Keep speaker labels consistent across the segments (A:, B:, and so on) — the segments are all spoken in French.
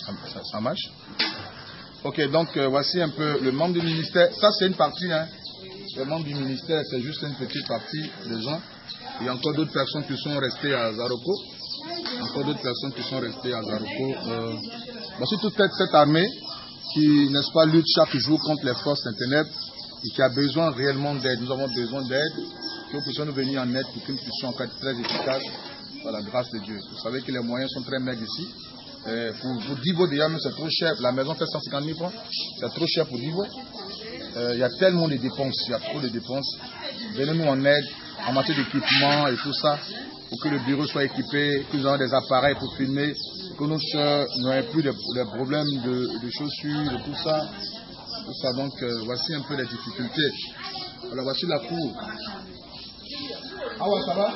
A: ça marche. Ok, donc voici un peu le membre du ministère. Ça, c'est une partie. Hein. Le membre du ministère, c'est juste une petite partie des gens. Il y a encore d'autres personnes qui sont restées à Zaroko. Voici toute cette armée qui, n'est-ce pas, lutte chaque jour contre les forces internet et qui a besoin réellement d'aide. Nous avons besoin d'aide. Que nous puissions nous venir en aide pour que nous puissions encore être très efficaces par la grâce de Dieu. Vous savez que les moyens sont très maigres ici. Pour Divo, déjà, c'est trop cher. La maison fait 150 000 francs. C'est trop cher pour Divo. Il y a tellement de dépenses. Il y a trop de dépenses. Venez-nous en aide en matière d'équipement et tout ça. Pour que le bureau soit équipé, que nous ayons des appareils pour filmer, que nos soeurs n'aient plus de problèmes de chaussures, de tout ça. Donc, voici un peu les difficultés. Alors, voici la cour. Ah ouais, ça va?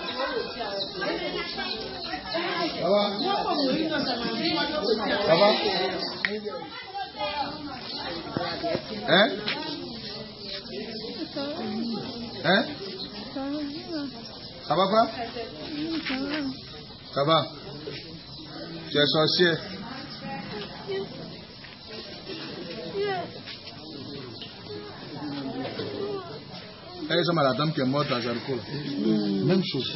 A: Ça va? Ça va? Hein? Hein? Ça va pas? Ça va? Tu es sorcier? Elle est la dame qui est morte à Zaroko. Même chose.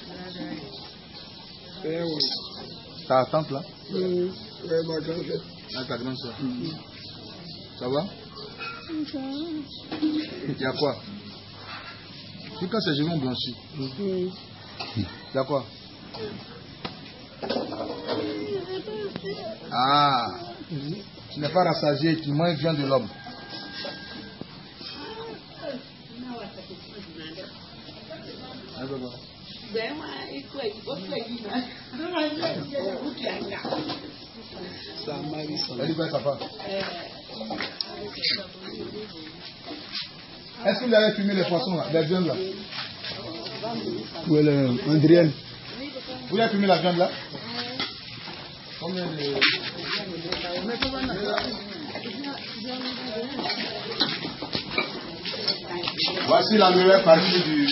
A: Ta tante là? Oui, ma grand-sœur. Ah, ta grand-sœur. Ça va? Il y a quoi? C'est quand ces cheveux blanchis. Il y a quoi? Ah, tu n'es pas rassasié, tu manges viande de l'homme. Est-ce que vous avez fumé les poissons là, les viandes là?
B: Oui, Andrienne.
A: Vous avez fumé la viande là? Combien de... Voici la meilleure partie du...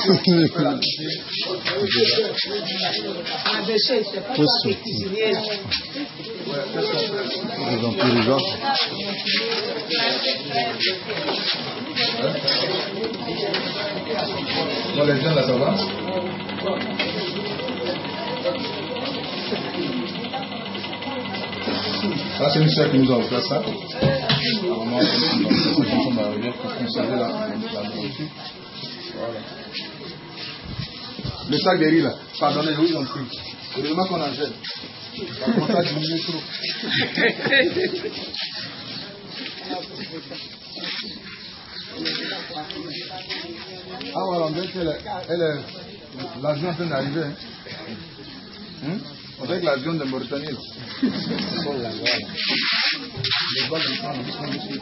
A: Bon, les gens là, ça va? Ça, c'est une soeur qui nous a offert ça. Normalement, on va arriver pour conserver la nourriture. Voilà. Le sac de riz là, pardonnez, oui, ils ont pris. C'est vraiment qu'on en jette. Par contre, ça diminue trop. Ah voilà, on dirait que l'avion est en train d'arriver. Hein? On dirait que l'avion de Mauritanie. Les balles du temps, ils sont dessus.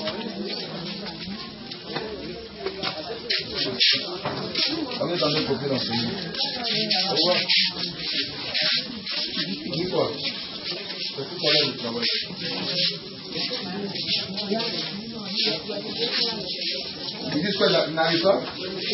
A: On est dans le côté dans ce milieu. Au revoir. Dis quoi? C'est tout à l'heure du travail. Ils disent quoi, il n'arrive pas?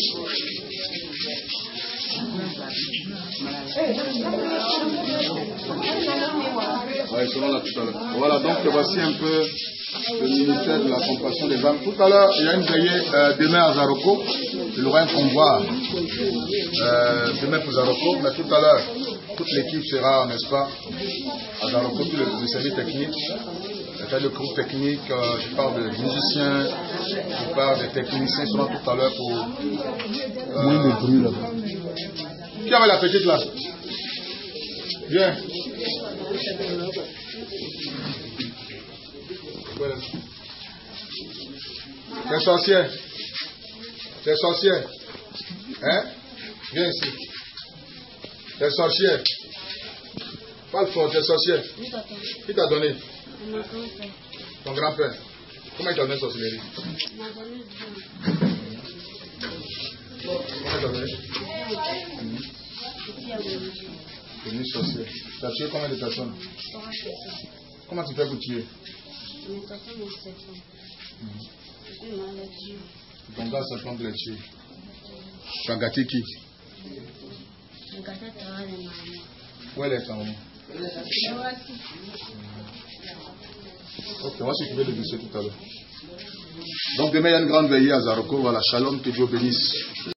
A: Ouais, ils seront là tout à l'heure. Voilà, donc voici un peu le ministère de la compassion des âmes. Tout à l'heure, il y a une veillée demain à Zaroko. Il y aura un convoi demain pour Zaroko, mais tout à l'heure, toute l'équipe sera, n'est-ce pas, à Zaroko, tout le service technique. Le groupe technique, je parle de musiciens, je parle des techniciens qui seront tout à l'heure pour...
B: Moins de bruit là-bas.
A: Qui avait la petite là? Viens. Voilà. T'es sorcier. T'es sorcier. Hein? Viens ici. T'es sorcier. Parle fort, t'es sorcier. Qui t'a donné? Ton grand-père. Comment il t'a donné sorcellerie? Comment il t'a donné? C'est une sorcière. Tu as tué combien de personnes? Comment tu fais pour tuer? Ton gars serpent de les tuer. Tu as gâté qui? Où est ta maman? Ok, on va s'occuper de dossier tout à l'heure. Donc demain, il y a une grande veillée à Zaroko. Voilà, shalom, que Dieu bénisse.